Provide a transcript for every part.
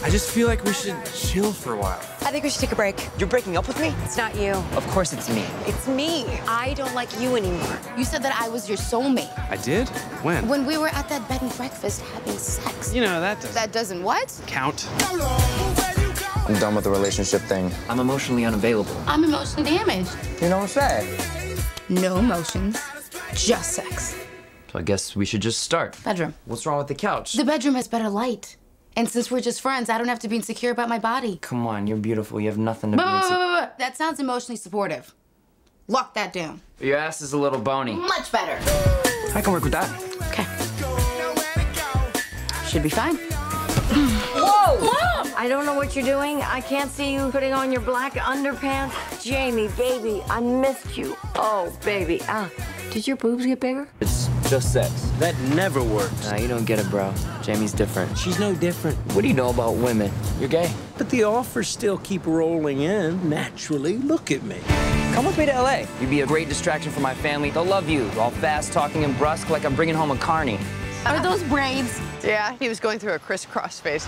I just feel like we should chill for a while. I think we should take a break. You're breaking up with me? It's not you. Of course it's me. It's me. I don't like you anymore. You said that I was your soulmate. I did? When? When we were at that bed and breakfast having sex. You know, that doesn't That doesn't what? count. I'm done with the relationship thing. I'm emotionally unavailable. I'm emotionally damaged. You know what I'm saying? No emotions, just sex. So I guess we should just start. Bedroom. What's wrong with the couch? The bedroom has better light. And since we're just friends, I don't have to be insecure about my body. Come on, you're beautiful. You have nothing to be insecure. That sounds emotionally supportive. Lock that down. Your ass is a little bony. Much better. I can work with that. Okay. Should be fine. Whoa! Mom! I don't know what you're doing. I can't see you putting on your black underpants. Jamie, baby, I missed you. Oh, baby. Did your boobs get bigger? It's just sex. That never works. Nah, you don't get it, bro. Jamie's different. She's no different. What do you know about women? You're gay. But the offers still keep rolling in, naturally. Look at me. Come with me to LA. You'd be a great distraction for my family. They'll love you. All fast, talking, and brusque, like I'm bringing home a carny. Are those braids? Yeah, he was going through a crisscross phase.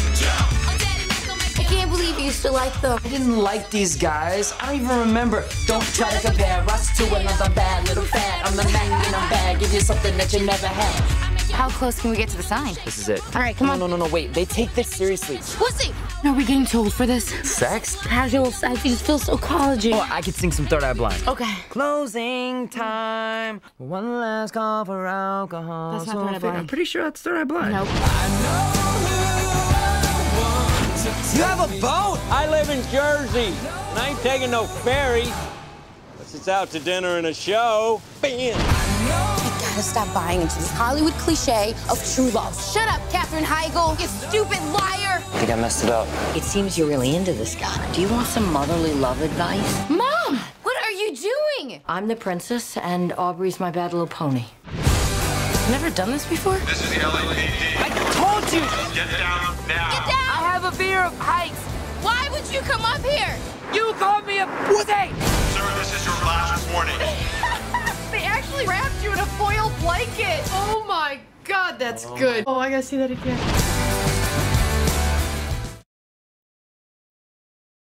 I can't believe you used to like them. I didn't like these guys. I don't even remember. Don't try to compare us to another bad little fad. I'm the man in a bag. Give you something that you never had. How close can we get to the sign? This is it. All right, come on. No, wait. They take this seriously. Pussy! Are we getting too old for this? Sex? Casual sex, you just feel so college-y. Oh, I could sing some Third Eye Blind. Okay. Closing time. One last call for alcohol. That's not Third Eye Blind. I'm pretty sure that's Third Eye Blind. Nope. You have a boat? I live in Jersey, and I ain't taking no ferry. Unless it's out to dinner and a show. Bam! You gotta stop buying into this Hollywood cliche of true love. Shut up, Katherine Heigl, you stupid liar! I think I messed it up. It seems you're really into this guy. Do you want some motherly love advice? Mom, what are you doing? I'm the princess, and Aubrey's my bad little pony. Never done this before? This is the LAPD. I told you! Get down now. Get down! I have a fear of heights. Why would you come up here? You called me a pussy! Sir, this is your last warning. They actually wrapped you in a foil blanket. Oh my God, that's good. Oh, I gotta see that again.